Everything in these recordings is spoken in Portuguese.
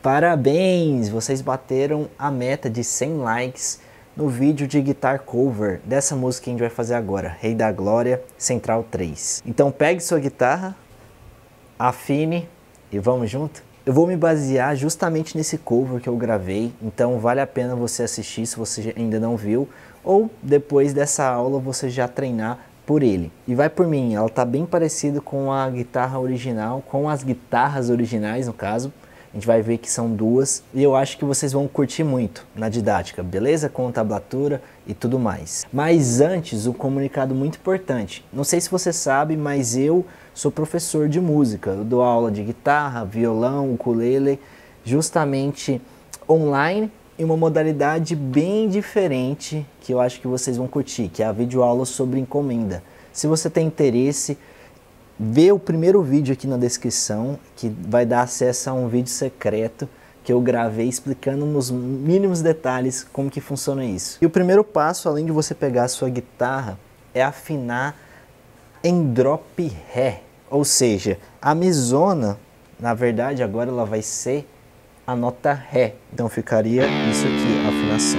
Parabéns! Vocês bateram a meta de 100 likes no vídeo de guitar cover dessa música que a gente vai fazer agora, Rei da Glória, Central 3. Então pegue sua guitarra, afine e vamos junto? Eu vou me basear justamente nesse cover que eu gravei, então vale a pena você assistir se você ainda não viu, ou depois dessa aula você já treinar por ele. E vai por mim, ela tá bem parecida com a guitarra original, com as guitarras originais no caso. A gente vai ver que são duas e eu acho que vocês vão curtir muito na didática, beleza? Com tablatura e tudo mais. Mas antes, um comunicado muito importante. Não sei se você sabe, mas eu sou professor de música. Eu dou aula de guitarra, violão, ukulele, justamente online, em uma modalidade bem diferente que eu acho que vocês vão curtir, que é a videoaula sobre encomenda. Se você tem interesse, vê o primeiro vídeo aqui na descrição, que vai dar acesso a um vídeo secreto que eu gravei explicando nos mínimos detalhes como que funciona isso. E o primeiro passo, além de você pegar a sua guitarra, é afinar em drop ré. Ou seja, a mizona, na verdade, agora ela vai ser a nota ré. Então ficaria isso aqui, a afinação.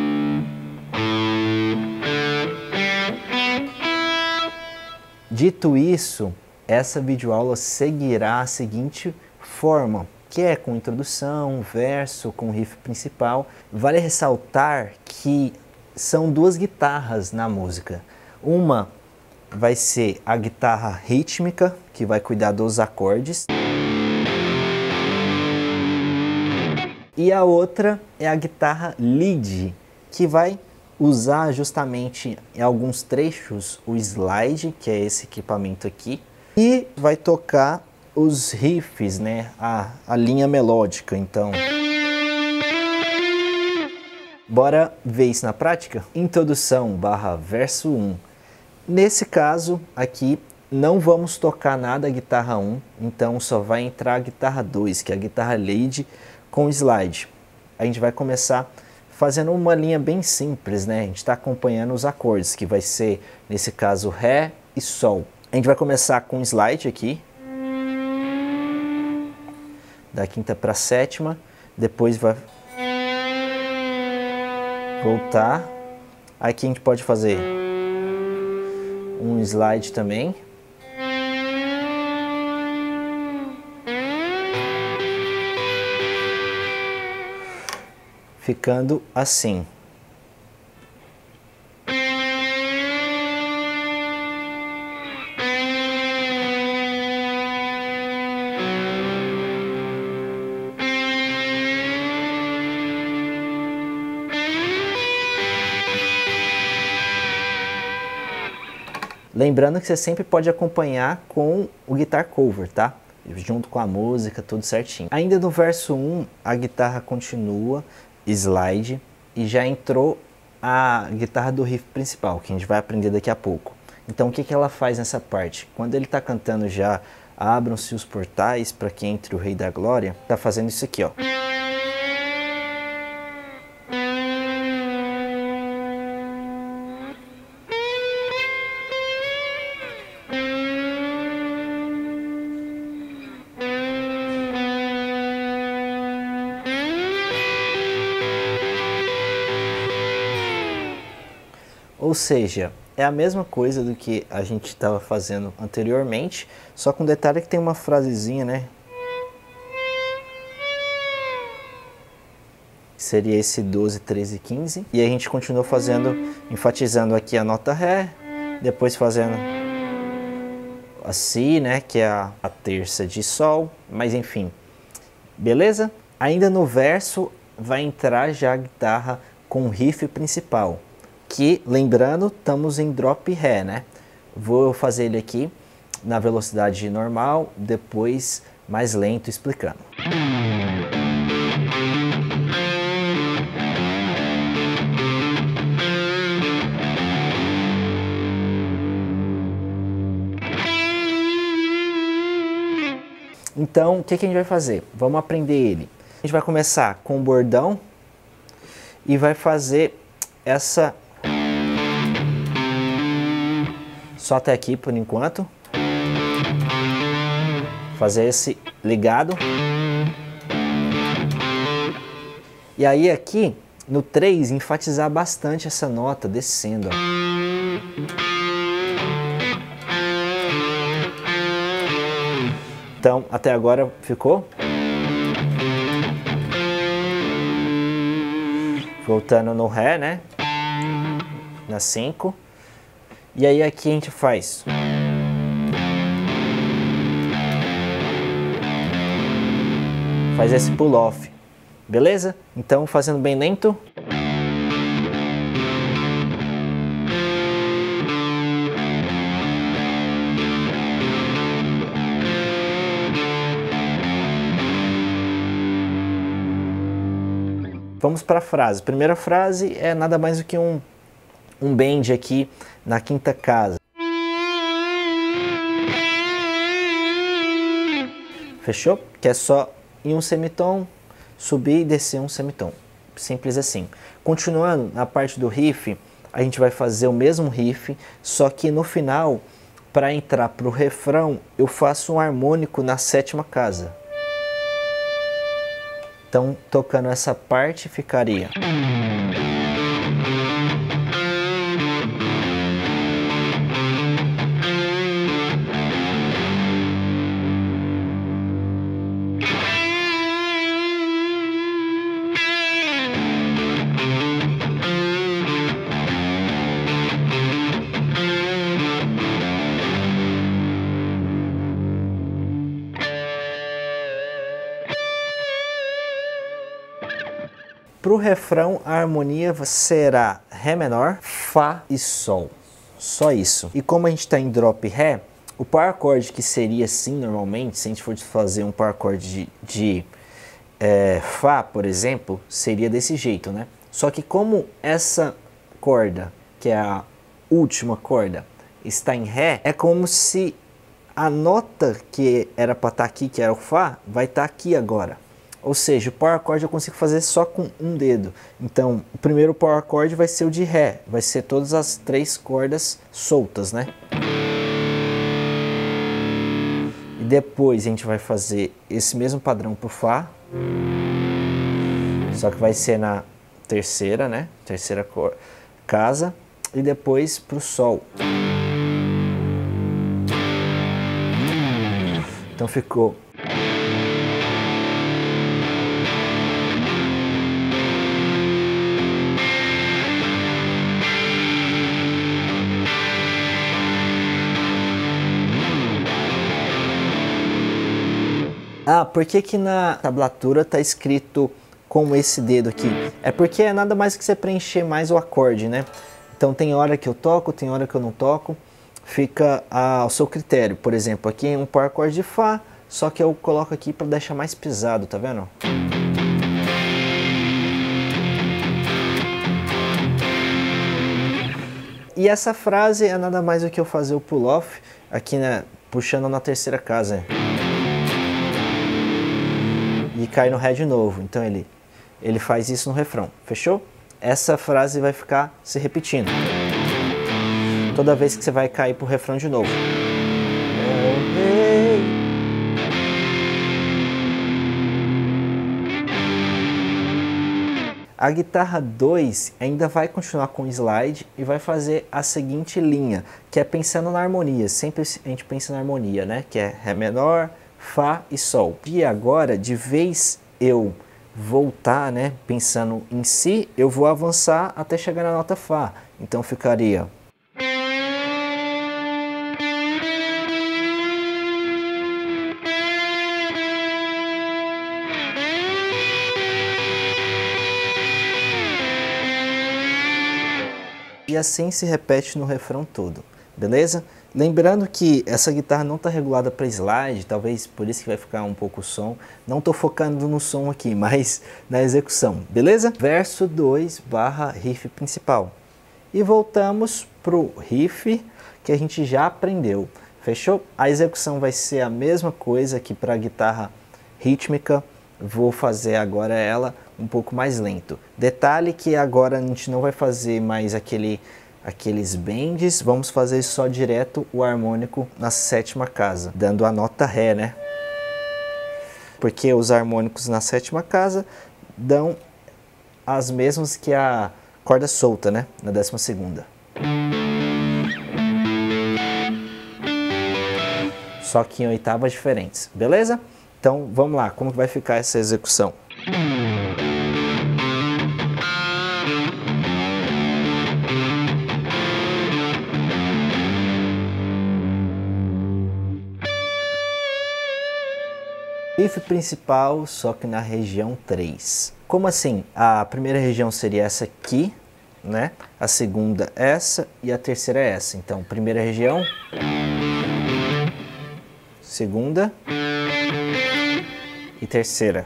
Dito isso, essa videoaula seguirá a seguinte forma, que é com introdução, verso, com riff principal. Vale ressaltar que são duas guitarras na música. Uma vai ser a guitarra rítmica, que vai cuidar dos acordes. E a outra é a guitarra lead, que vai usar justamente em alguns trechos o slide, que é esse equipamento aqui. E vai tocar os riffs, né? A linha melódica, então. Bora ver isso na prática? Introdução / verso 1. Nesse caso aqui, não vamos tocar nada a guitarra 1, então só vai entrar a guitarra 2, que é a guitarra lead com slide. A gente vai começar fazendo uma linha bem simples, né? A gente está acompanhando os acordes, que vai ser, nesse caso, Ré e Sol. A gente vai começar com slide aqui, da quinta para a sétima, depois vai voltar. Aqui a gente pode fazer um slide também. Ficando assim. Lembrando que você sempre pode acompanhar com o guitar cover, tá? Junto com a música, tudo certinho. Ainda no verso 1, a guitarra continua, slide, e já entrou a guitarra do riff principal, que a gente vai aprender daqui a pouco. Então o que que ela faz nessa parte? Quando ele está cantando já, abram-se os portais para que entre o Rei da Glória, tá fazendo isso aqui, ó. Ou seja, é a mesma coisa do que a gente estava fazendo anteriormente, só com detalhe que tem uma frasezinha, né? Seria esse 12, 13, 15. E a gente continua fazendo, enfatizando aqui a nota Ré, depois fazendo a Si, né? Que é a terça de Sol, mas enfim. Beleza? Ainda no verso vai entrar já a guitarra com o riff principal. Que, lembrando, estamos em drop ré, né? Vou fazer ele aqui na velocidade normal, depois mais lento explicando. Então, o que que a gente vai fazer? Vamos aprender ele. A gente vai começar com o bordão e vai fazer essa... Só até aqui por enquanto. Fazer esse ligado. E aí aqui, no 3, enfatizar bastante essa nota descendo, ó. Então, até agora ficou? Voltando no Ré, né? Na 5. E aí aqui a gente faz. Faz esse pull-off. Beleza? Então, fazendo bem lento. Vamos para a frase. Primeira frase é nada mais do que um bend aqui na quinta casa. Fechou? Que é só em um semitom, subir e descer um semitom. Simples assim. Continuando na parte do riff, a gente vai fazer o mesmo riff, só que no final, para entrar para o refrão, eu faço um harmônico na sétima casa. Então, tocando essa parte, ficaria. Para o refrão, a harmonia será Ré menor, Fá e Sol. Só isso. E como a gente está em drop Ré, o power chord que seria assim normalmente, se a gente for fazer um power chord de Fá, por exemplo, seria desse jeito, né? Só que como essa corda, que é a última corda, está em Ré, é como se a nota que era para estar aqui, que era o Fá, vai estar aqui agora. Ou seja, o power chord eu consigo fazer só com um dedo. Então, o primeiro power chord vai ser o de Ré. Vai ser todas as 3 cordas soltas, né? E depois a gente vai fazer esse mesmo padrão para o Fá. Só que vai ser na terceira, né? Terceira casa. E depois para o Sol. Então ficou... Ah, por que que na tablatura tá escrito com esse dedo aqui? É porque é nada mais que você preencher mais o acorde, né? Então tem hora que eu toco, tem hora que eu não toco. Fica ao seu critério. Por exemplo, aqui é um power chord de Fá, só que eu coloco aqui para deixar mais pesado, tá vendo? E essa frase é nada mais do que eu fazer o pull-off aqui, né, puxando na terceira casa. E cai no Ré de novo. Então ele faz isso no refrão. Fechou? Essa frase vai ficar se repetindo toda vez que você vai cair pro refrão de novo. A guitarra 2 ainda vai continuar com o slide e vai fazer a seguinte linha, que é pensando na harmonia. Sempre a gente pensa na harmonia, né? Que é Ré menor, Fá e Sol. E agora, de vez eu voltar, né, pensando em Si, eu vou avançar até chegar na nota Fá. Então ficaria... E assim se repete no refrão todo, beleza? Lembrando que essa guitarra não está regulada para slide, talvez por isso que vai ficar um pouco o som. Não estou focando no som aqui, mas na execução, beleza? Verso 2 barra riff principal. E voltamos para o riff que a gente já aprendeu, fechou? A execução vai ser a mesma coisa que para a guitarra rítmica. Vou fazer agora ela um pouco mais lento. Detalhe que agora a gente não vai fazer mais aqueles bends, vamos fazer só direto o harmônico na sétima casa, dando a nota Ré, né? Porque os harmônicos na sétima casa dão as mesmas que a corda solta, né? Na 12ª. Só que em oitavas diferentes, beleza? Então vamos lá, como que vai ficar essa execução? Riff principal, só que na região 3. Como assim? A primeira região seria essa aqui, né? A segunda essa e a terceira é essa. Então, primeira região, segunda e terceira.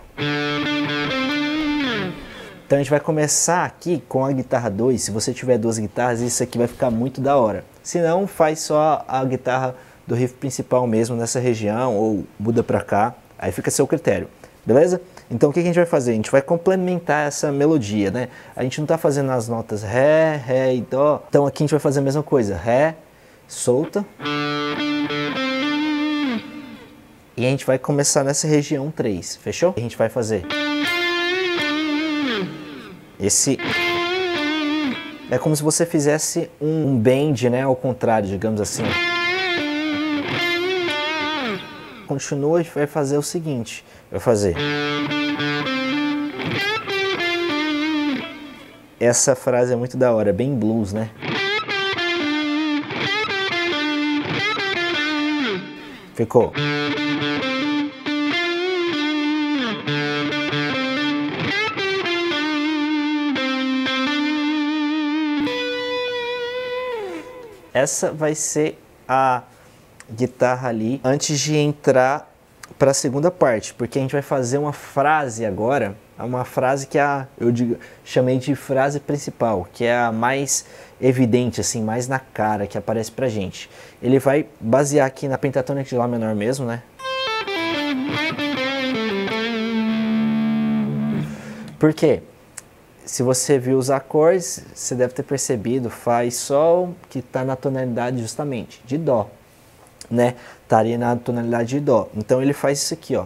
Então a gente vai começar aqui com a guitarra 2. Se você tiver duas guitarras, isso aqui vai ficar muito da hora. Se não, faz só a guitarra do riff principal mesmo nessa região ou muda pra cá. Aí fica a seu critério, beleza? Então o que a gente vai fazer? A gente vai complementar essa melodia, né? A gente não está fazendo as notas Ré, Ré e Dó. Então aqui a gente vai fazer a mesma coisa. Ré, solta. E a gente vai começar nessa região 3, fechou? A gente vai fazer esse... É como se você fizesse um bend, né? Ao contrário, digamos assim. Continua e vai fazer o seguinte, vai fazer essa frase é muito da hora, bem blues, né? Ficou. Essa vai ser a guitarra ali antes de entrar para a segunda parte, porque a gente vai fazer uma frase agora, uma frase que chamei de frase principal, que é a mais evidente, assim, mais na cara, que aparece pra gente. Ele vai basear aqui na pentatônica de Lá menor mesmo, né? Por quê? Se você viu os acordes, você deve ter percebido, Fá e Sol, que está na tonalidade justamente de Dó, né? Estaria na tonalidade de Dó. Então ele faz isso aqui, ó.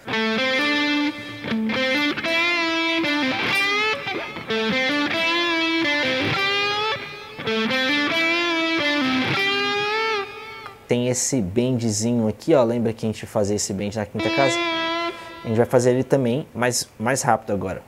Tem esse bendzinho aqui, ó. Lembra que a gente fazia esse bend na quinta casa? A gente vai fazer ele também, mas mais rápido agora.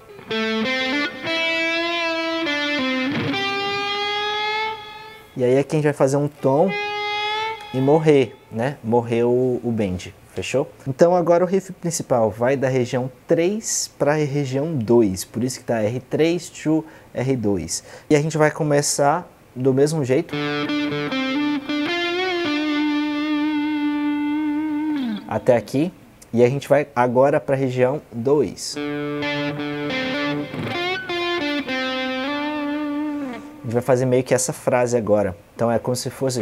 E aí aqui a gente vai fazer um tom e morrer, né? Morrer o bend, fechou? Então agora o riff principal vai da região 3 para a região 2, por isso que tá R3 to R2. E a gente vai começar do mesmo jeito. Até aqui. E a gente vai agora para a região 2. A gente vai fazer meio que essa frase agora. Então é como se fosse...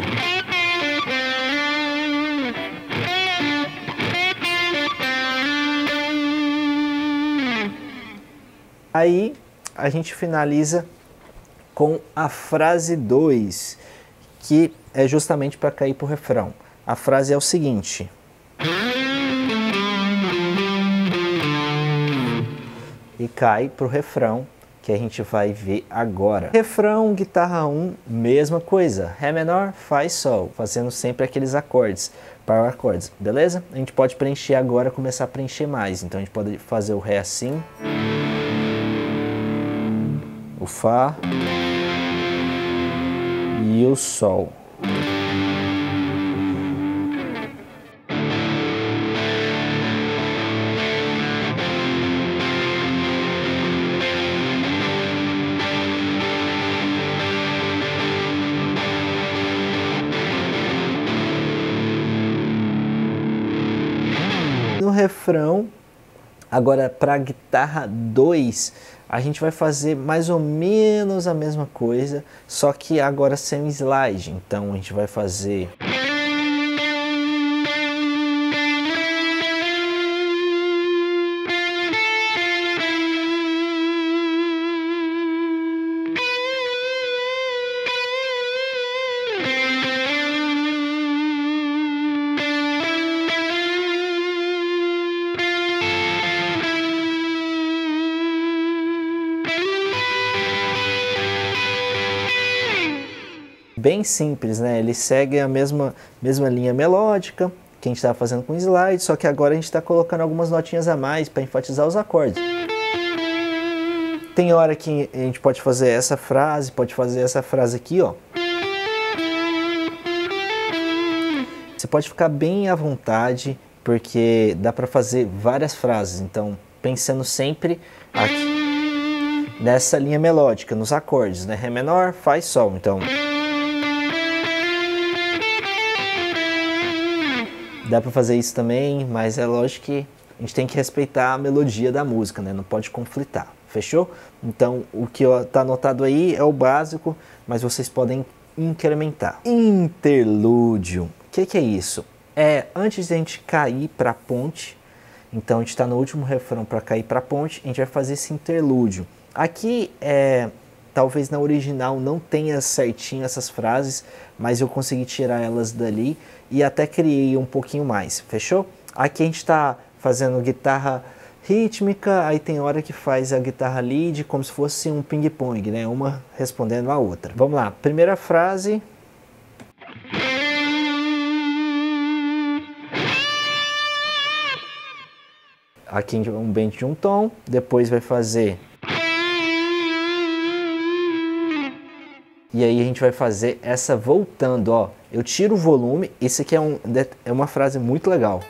Aí a gente finaliza com a frase 2, que é justamente para cair para o refrão. A frase é o seguinte... E cai para o refrão, que a gente vai ver agora. Refrão, guitarra 1, mesma coisa. Ré menor, Fá e Sol, fazendo sempre aqueles acordes, power acordes, beleza? A gente pode preencher agora, começar a preencher mais. Então a gente pode fazer o Ré assim, o Fá e o Sol. No refrão, agora para a guitarra 2, a gente vai fazer mais ou menos a mesma coisa, só que agora sem slide. Então a gente vai fazer... bem simples, né? Ele segue a mesma linha melódica que a gente estava fazendo com o slide, só que agora a gente está colocando algumas notinhas a mais para enfatizar os acordes. Tem hora que a gente pode fazer essa frase, pode fazer essa frase aqui, ó. Você pode ficar bem à vontade, porque dá para fazer várias frases, então pensando sempre aqui nessa linha melódica, nos acordes, né? Ré menor, Fá e Sol, então dá para fazer isso também, mas é lógico que a gente tem que respeitar a melodia da música, né? Não pode conflitar, fechou? Então o que está anotado aí é o básico, mas vocês podem incrementar. Interlúdio, o que é isso? É antes de a gente cair para a ponte, então a gente está no último refrão para cair para a ponte, a gente vai fazer esse interlúdio. Aqui talvez na original não tenha certinho essas frases, mas eu consegui tirar elas dali e até criei um pouquinho mais, fechou? Aqui a gente está fazendo guitarra rítmica, aí tem hora que faz a guitarra lead como se fosse um ping-pong, né? Uma respondendo a outra. Vamos lá, primeira frase. Aqui um bend de um tom, depois vai fazer... E aí a gente vai fazer essa voltando, ó. Eu tiro o volume, isso aqui é uma frase muito legal.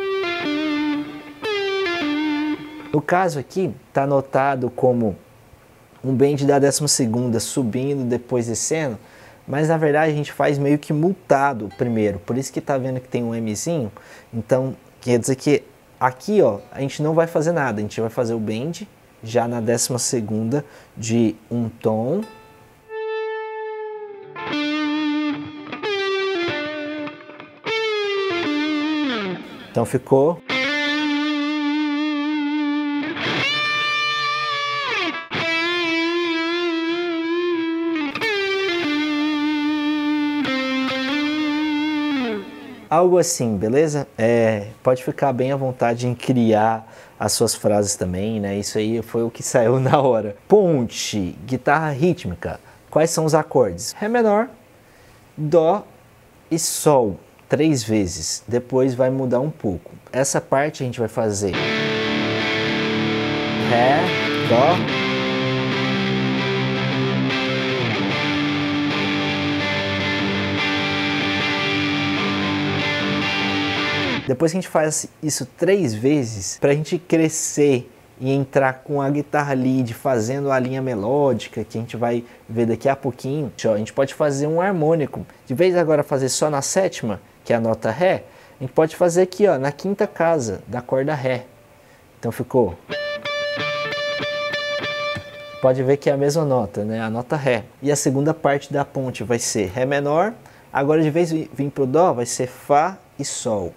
No caso aqui, tá anotado como um bend da 12ª subindo, depois descendo, mas na verdade a gente faz meio que multado primeiro, por isso que tá vendo que tem um Mzinho, então quer dizer que aqui, ó, a gente não vai fazer nada, a gente vai fazer o bend já na 12ª de um tom. Então ficou. Algo assim, beleza? Pode ficar bem à vontade em criar as suas frases também, né? Isso aí foi o que saiu na hora. Ponte, guitarra rítmica. Quais são os acordes? Ré menor, Dó e Sol. 3 vezes, depois vai mudar um pouco. Essa parte a gente vai fazer Ré, Dó, depois que a gente faz isso 3 vezes, para a gente crescer e entrar com a guitarra lead fazendo a linha melódica, que a gente vai ver daqui a pouquinho, a gente pode fazer um harmônico. De vez agora fazer só na 7ª, que é a nota Ré, a gente pode fazer aqui, ó, na 5ª casa da corda Ré. Então ficou. Pode ver que é a mesma nota, né? A nota Ré. E a segunda parte da ponte vai ser Ré menor. Agora, de vez de vir pro Dó, vai ser Fá e Sol.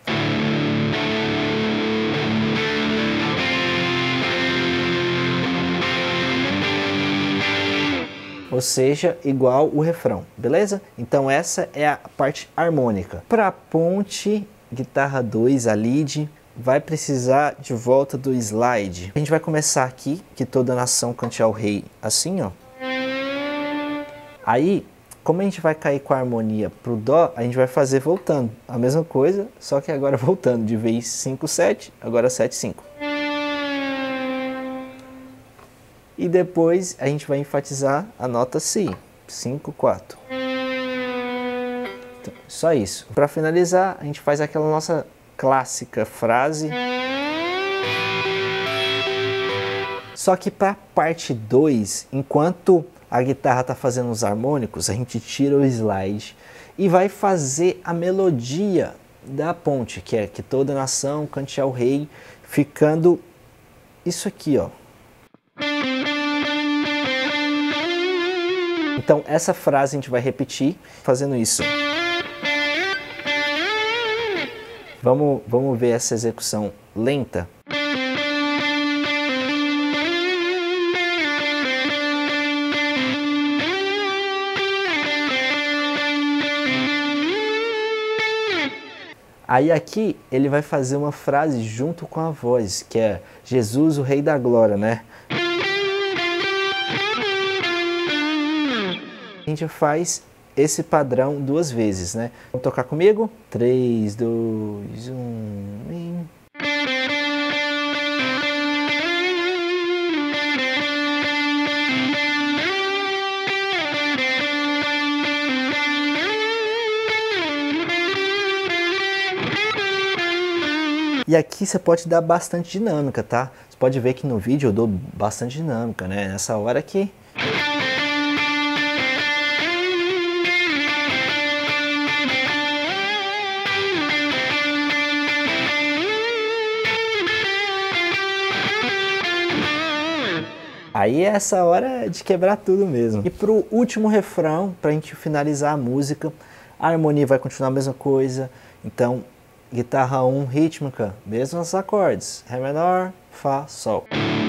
Ou seja, igual o refrão, beleza? Então essa é a parte harmônica. Para a ponte, guitarra 2, a lead, vai precisar de volta do slide. A gente vai começar aqui, que toda nação cante ao rei, assim, ó. Aí, como a gente vai cair com a harmonia pro Dó, a gente vai fazer voltando. A mesma coisa, só que agora voltando. De vez 5, 7, agora 7, 5. E depois a gente vai enfatizar a nota Si, 5, 4. Então, só isso. Para finalizar, a gente faz aquela nossa clássica frase. Só que para a parte 2, enquanto a guitarra está fazendo os harmônicos, a gente tira o slide e vai fazer a melodia da ponte, que é que toda nação cante ao rei, ficando isso aqui, ó. Então essa frase a gente vai repetir fazendo isso. Vamos ver essa execução lenta. Aí aqui ele vai fazer uma frase junto com a voz, que é Jesus, o Rei da Glória, né? A gente faz esse padrão 2 vezes, né? Vamos tocar comigo? 3, 2, 1 e... E aqui você pode dar bastante dinâmica, tá? Você pode ver que no vídeo eu dou bastante dinâmica, né? Nessa hora aqui. Aí essa hora é de quebrar tudo mesmo. E pro último refrão, pra gente finalizar a música, a harmonia vai continuar a mesma coisa. Então, guitarra 1 rítmica, mesmos acordes, Ré menor, Fá, Sol.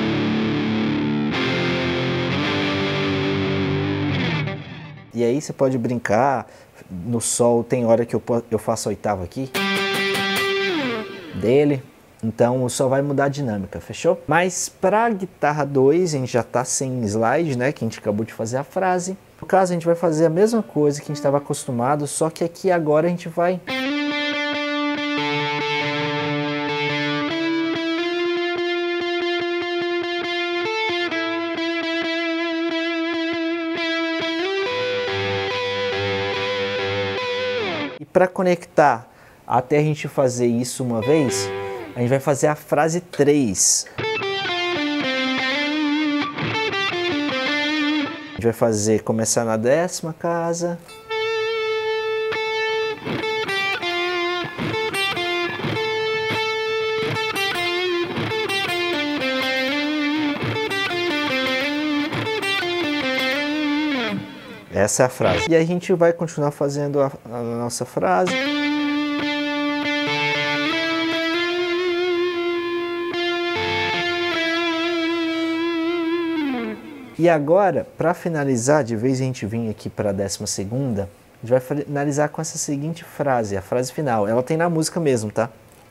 E aí você pode brincar, no Sol tem hora que eu faço a oitava aqui, dele, então só vai mudar a dinâmica, fechou? Mas para guitarra 2, a gente já tá sem slide, né, que a gente acabou de fazer a frase. No caso, a gente vai fazer a mesma coisa que a gente estava acostumado, só que aqui agora a gente vai... E para conectar, até a gente fazer isso uma vez, a gente vai fazer a frase 3. A gente vai fazer, começar na 10ª casa. Essa é a frase. E a gente vai continuar fazendo a nossa frase. E agora, para finalizar, de vez a gente vir aqui para a 12ª, a gente vai finalizar com essa seguinte frase, a frase final. Ela tem na música mesmo, tá?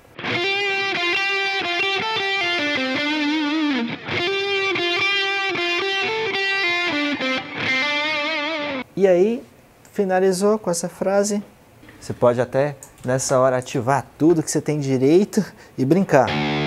E aí, finalizou com essa frase. Você pode até, nessa hora, ativar tudo que você tem direito e brincar.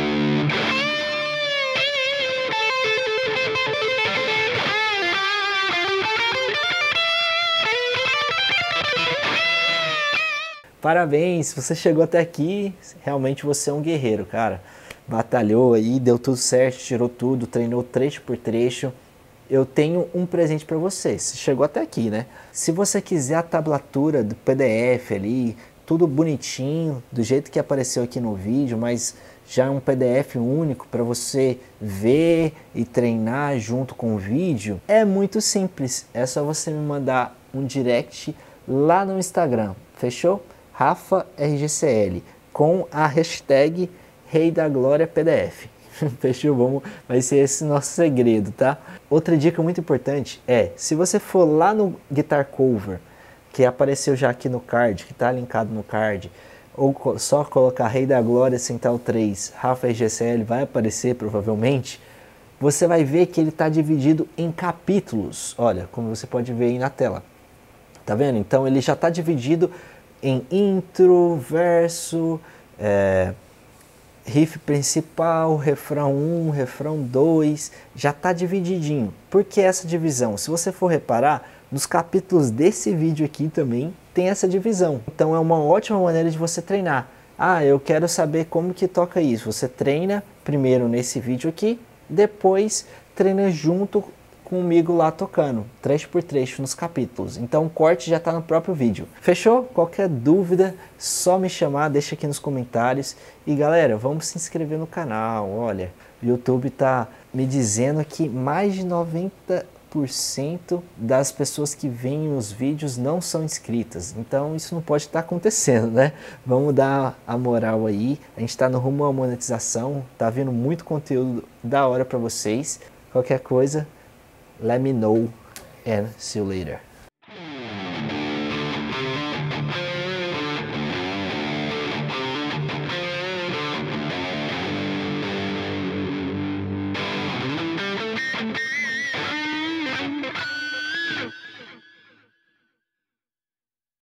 Parabéns, você chegou até aqui, realmente você é um guerreiro, cara. Batalhou aí, deu tudo certo, tirou tudo, treinou trecho por trecho. Eu tenho um presente para você, você chegou até aqui, né? Se você quiser a tablatura do PDF ali, tudo bonitinho, do jeito que apareceu aqui no vídeo, mas já é um PDF único para você ver e treinar junto com o vídeo, é muito simples. É só você me mandar um direct lá no Instagram, fechou? RafaRGCL, com a hashtag Rei da Glória PDF. Fechou? Vai ser esse nosso segredo, tá? Outra dica muito importante é, se você for lá no Guitar Cover, que apareceu já aqui no card, que está linkado no card, ou só colocar Rei da Glória Central 3, Rafa RGCL, vai aparecer provavelmente, você vai ver que ele está dividido em capítulos. Olha, como você pode ver aí na tela. Tá vendo? Então ele já está dividido em intro, verso, riff principal, refrão 1, refrão 2, já está divididinho. Por que essa divisão? Se você for reparar, nos capítulos desse vídeo aqui também tem essa divisão. Então é uma ótima maneira de você treinar. Ah, eu quero saber como que toca isso. Você treina primeiro nesse vídeo aqui, depois treina junto comigo lá tocando, trecho por trecho nos capítulos. Então o corte já está no próprio vídeo. Fechou? Qualquer dúvida, só me chamar, deixa aqui nos comentários. E galera, vamos se inscrever no canal. Olha, o YouTube tá me dizendo que mais de 90% das pessoas que veem os vídeos não são inscritas. Então isso não pode estar acontecendo, né? Vamos dar a moral aí. A gente está no rumo à monetização, tá vindo muito conteúdo da hora para vocês. Qualquer coisa, let me know and see you later.